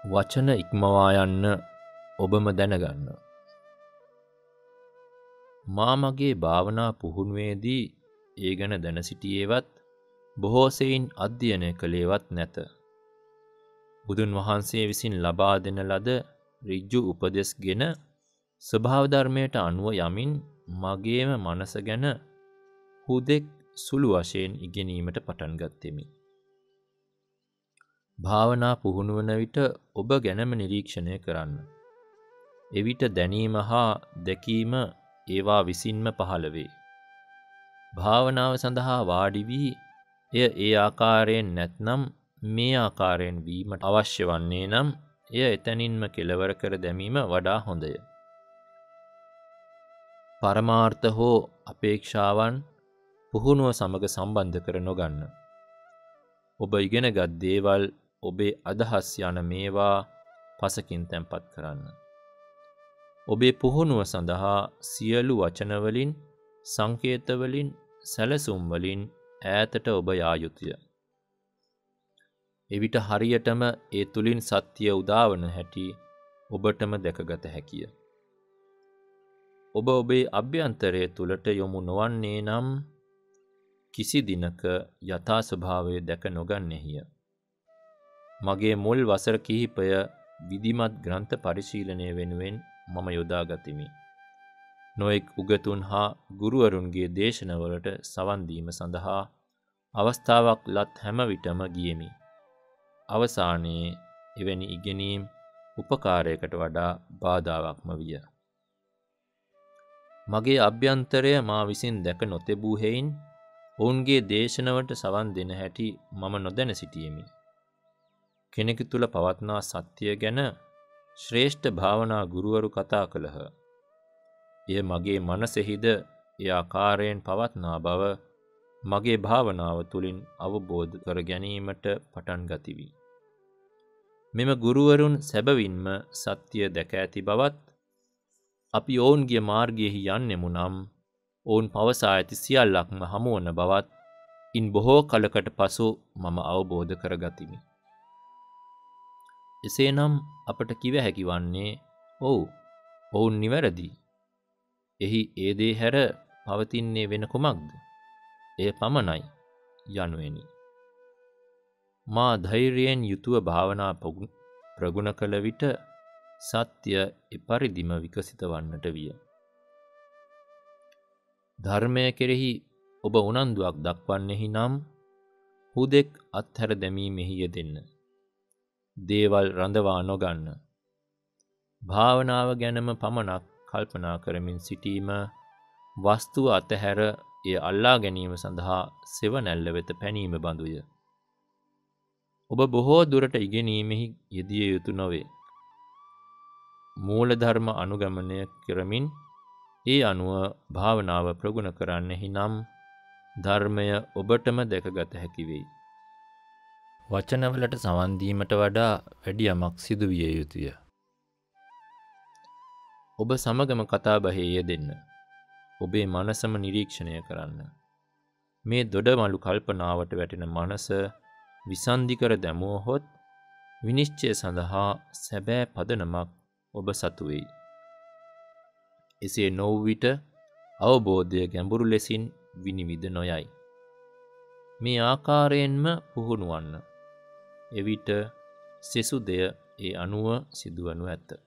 වචන ඉක්මවා යන්න ඔබම දැනගන්න. මා මගේ භාවනා පුහුණුවේදී ඒ ගැන දැන සිටියේවත් බොහෝ සෙයින් අධ්‍යයනය කළේවත් නැත. බුදුන් වහන්සේ විසින් ලබා දෙන ලද ඍජු උපදෙස්ගෙන ස්වභාව ධර්මයට අනුව යමින් මගේම මනස ගැන හුදෙක් සුළු වශයෙන් ඉගෙනීමට පටන් ගත්තෙමි. භාවනා පුහුණු වන විට ඔබ ගැනම නිරීක්ෂණය කරන්න. එවිට දැනීම හා දැකීම ඒවා විසින්ම පහළ වේ. භාවනාව සඳහා වාඩි වී එය ඒ ආකාරයෙන් නැත්නම් මේ ආකාරයෙන් වීමට අවශ්‍ය වන්නේ නම් එය එතනින්ම කෙලවර කර දැමීම වඩා හොඳය. පරමාර්ථ හෝ අපේක්ෂාවන් පුහුණුව සමග සම්බන්ධ කර නොගන්න. ඔබ ඉගෙනගත් දේවල් ඔබේ අදහස් යන මේවා පසකින් තැන්පත් කරන්න. ඔබේ පුහුණුව සඳහා සියලු වචනවලින්, සංකේතවලින්, සැලසුම්වලින් ඈතට ඔබ යා යුතුය. එවිට හරියටම ඒ තුලින් සත්‍ය උදාවන හැටි ඔබටම දැකගත හැකිය. ඔබ ඔබේ අභ්‍යන්තරය තුලට යොමු නොවන්නේ නම් කිසි දිනක යථා ස්වභාවය දැක නොගන්නෙහිය. මගේ මුල් වසර කිහිපය විධිමත් ග්‍රන්ථ පරිශීලනය වෙනුවෙන් මම යොදා ගතිමි. නොඑක් උගතුන් හා ගුරුවරුන්ගේ දේශනවලට සවන් දීම සඳහා අවස්ථාවක් ලත් හැම විටම ගියෙමි. අවසානයේ එවැනි ඉගෙනීම් උපකාරයකට වඩා බාධාවක්ම විය. මගේ අභ්‍යන්තරය මා විසින් දැක නොතිබූ හේයින් ඔවුන්ගේ දේශනවලට සවන් දෙන හැටි මම නොදැන සිටියෙමි. කෙනෙකු තුල පවත්නා සත්‍ය ගැන ශ්‍රේෂ්ඨ භාවනා ගුරුවරු කතා කළහ. එය මගේ මනසෙහිද ඒ ආකාරයෙන් පවත්නා බව මගේ භාවනාව තුලින් අවබෝධ කර ගැනීමට පටන් ගතිවි. මෙම ගුරුවරුන් සැබවින්ම සත්‍ය දැක ඇති බවත් අපි ඔවුන්ගේ මාර්ගයෙහි යන්නෙමු නම් ඔවුන් පවසා ඇති සියල්ලක්ම හමුවන බවත් ඉන් බොහෝ කලකට පසු මම අවබෝධ කරගතිමි. එසේනම් අපට කිව හැකි වන්නේ ඔවුන් නිවැරදි. එහි ඒ දේ හැර පවතින්නේ වෙන කුමක්ද? එය පමණයි යනුවෙනි. මා ධෛර්යයෙන් යුතුව භාවනා ප්‍රගුණ කළ විට සත්‍ය එපරිදිම විකසිත වන්නට විය. ධර්මය කෙරෙහි ඔබ උනන්දුවක් දක්වන්නෙහි නම් හුදෙක් අත්හැර දැමීමෙහි යෙදෙන්න. දේවල් රඳවා නොගන්න. භාවනාව ගැනම පමණක් කල්පනා කරමින් සිටීම වස්තුව අතහැර එය අල්ලා ගැනීම සඳහා සෙවණැල්ල වෙත පැනීම බඳුය. ඔබ බොහෝ දුරට ඉගෙනීමෙහි යෙදිය යුතු නොවේ. මූල ධර්ම අනුගමනය කරමින් ඒ අනුව භාවනාව ප්‍රගුණ කරන්නෙහි නම් ධර්මය ඔබටම දැකගත හැකි වෙයි. වචනවලට සවන් දීමට වඩා වැඩි යමක් සිදු විය යුතුය. ඔබ සමගම කතා බහේ යෙදෙන්න. ඔබේ මනසම නිරීක්ෂණය කරන්න. මේ දොඩමලු කල්පනාවට වැටෙන මනස විසන්ධි කර දැමුවහොත් විනිශ්චය සඳහා සැබෑ පදනමක් ඔබ සතු වෙයි. එසේ නොවූ විට අවබෝධය ගැඹුරු ලෙසින් විනිවිද නොයයි. මේ ආකාරයෙන්ම පුහුණු වන්න. එවිට සෙසු දෙය ඒ අනුව සිදුවනු ඇත.